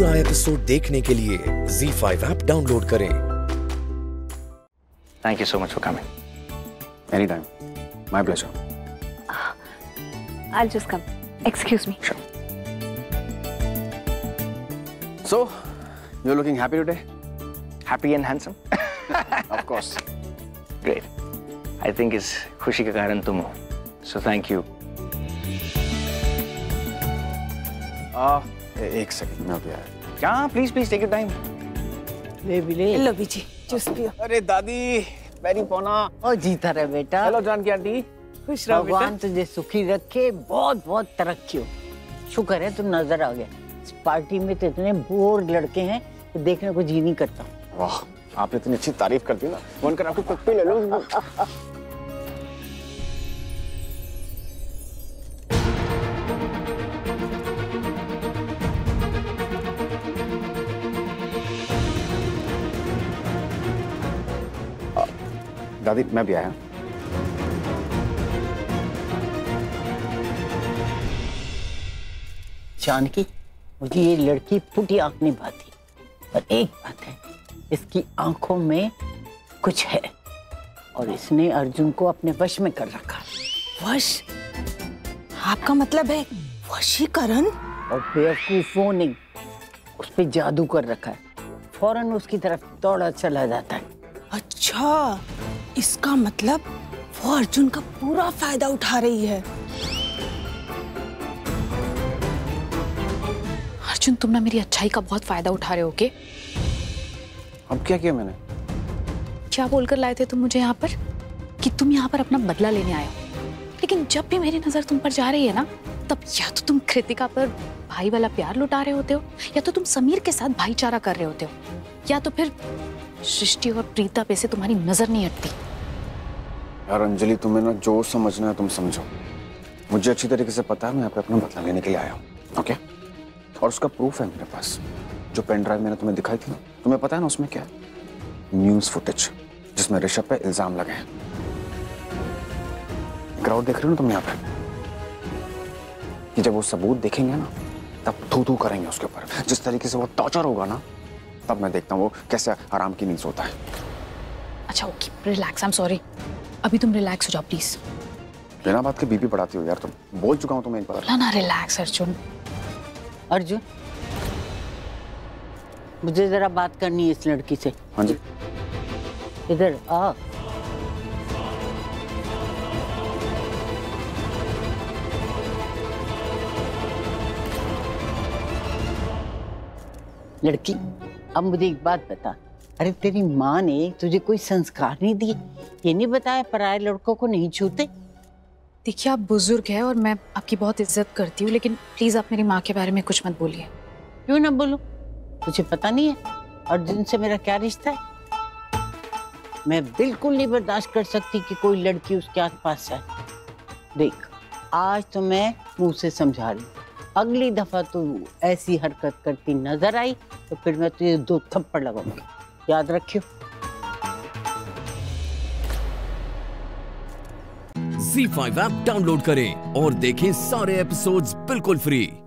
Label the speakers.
Speaker 1: पूरा एपिसोड देखने के लिए ZEE5 ऐप डाउनलोड करें।
Speaker 2: Thank you so much for coming.
Speaker 3: Anytime. My pleasure.
Speaker 4: I'll just come. Excuse me.
Speaker 2: Sure.
Speaker 3: So, you're looking happy today?
Speaker 2: Happy and handsome?
Speaker 3: Of course.
Speaker 2: Great. I think इस खुशी का कारण तुम हो. So thank you.
Speaker 3: एक second में अभी आया।
Speaker 2: क्या? Please take your time.
Speaker 5: ले लो बीजी, जूस पियो।
Speaker 3: अरे दादी, पैरी पौना।
Speaker 5: ओ जीता रहे बेटा।
Speaker 3: Hello Janaki aunty.
Speaker 5: खुश रहो बेटा। भगवान तुझे सुखी रखे, बहुत बहुत तरक्की हो। शुक्र है तुम नजर आ गए। इस पार्टी में तो इतने बोर लड़के हैं कि देखने को जी नहीं करता।
Speaker 3: वाह, आप इतनी अच्छी तारीफ करती हो ना, मन कर आपको पप्पी ले लो। दादी मैं भी आया।
Speaker 5: जानकी, मुझे ये लड़की फूटी आंख नहीं भाती, पर एक बात है, इसकी आंखों में कुछ है और इसने अर्जुन को अपने वश में कर रखा।
Speaker 6: वश? आपका मतलब है वशीकरण?
Speaker 5: और बेवकूफों ने उस पे जादू कर रखा है, फौरन उसकी तरफ दौड़ा चला जाता है।
Speaker 6: अच्छा, इसका मतलब वो अर्जुन का पूरा फायदा उठा रही है।
Speaker 4: अर्जुन, तुम ना मेरी अच्छाई का बहुत फायदा उठा रहे हो के?
Speaker 3: अब क्या किया मैंने?
Speaker 4: क्या बोलकर लाए थे तुम मुझे यहाँ पर? कि तुम यहाँ पर अपना बदला लेने आए हो। लेकिन जब भी मेरी नजर तुम पर जा रही है ना, तब या तो तुम कृतिका पर भाई वाला प्यार लुटा रहे होते हो, या तो तुम समीर के साथ भाईचारा कर रहे होते हो, या तो फिर सृष्टि और प्रीता पे से तुम्हारी नजर नहीं हटती।
Speaker 3: यार अंजलि, तुम्हें ना जो समझना है तुम समझो। मुझे अच्छी तरीके से पता है मैं यहाँ पे अपना बदला लेने के लिए आया हूँ, ओके? और उसका प्रूफ है मेरे पास। जो पेन ड्राइव मैंने तुम्हें दिखाई थी ना, तुम्हें पता है ना उसमें क्या है? न्यूज़ फुटेज, जिसमें ऋषभ पे इल्जाम लगे हैं। क्राउड देख रहे हो ना तुम यहाँ पे? कि जब वो सबूत देखेंगे ना, तब थू-थू करेंगे उसके ऊपर। जिस तरीके से वो टॉर्चर होगा ना, तब मैं देखता हूँ वो कैसे आराम की नींद सोता है।
Speaker 4: अच्छा okay, relax, I am sorry. अभी तुम रिलैक्स हो जाओ प्लीज।
Speaker 3: बिना बात के बीपी बढ़ाती हो यार तुम। बोल चुका हूँ तुम्हें एक बार।
Speaker 4: ना रिलैक्स अर्जुन।
Speaker 5: अर्जुन, मुझे जरा बात करनी है इस लड़की से।
Speaker 3: हाँ जी।
Speaker 5: इधर आ। लड़की, अब मुझे एक बात बता, अरे तेरी माँ ने तुझे कोई संस्कार नहीं दिए? ये नहीं बताया पराये लड़कों को नहीं छूते?
Speaker 4: देखिए, आप बुजुर्ग हैं और मैं आपकी बहुत इज्जत करती हूँ, लेकिन प्लीज आप मेरी माँ के बारे में कुछ मत बोलिए।
Speaker 5: क्यों ना बोलूं? तुझे पता नहीं है अर्जुन से मेरा क्या रिश्ता है? मैं बिल्कुल नहीं बर्दाश्त कर सकती कि कोई लड़की उसके आसपास है। देख, आज तो मैं मुंह से समझा रही हूँ, अगली दफा तू ऐसी हरकत करती नजर आई तो फिर मैं तुझे 2 थप्पड़ लगाऊंगी, याद रखियो।
Speaker 1: ZEE5 ऐप डाउनलोड करें और देखें सारे एपिसोड्स बिल्कुल फ्री।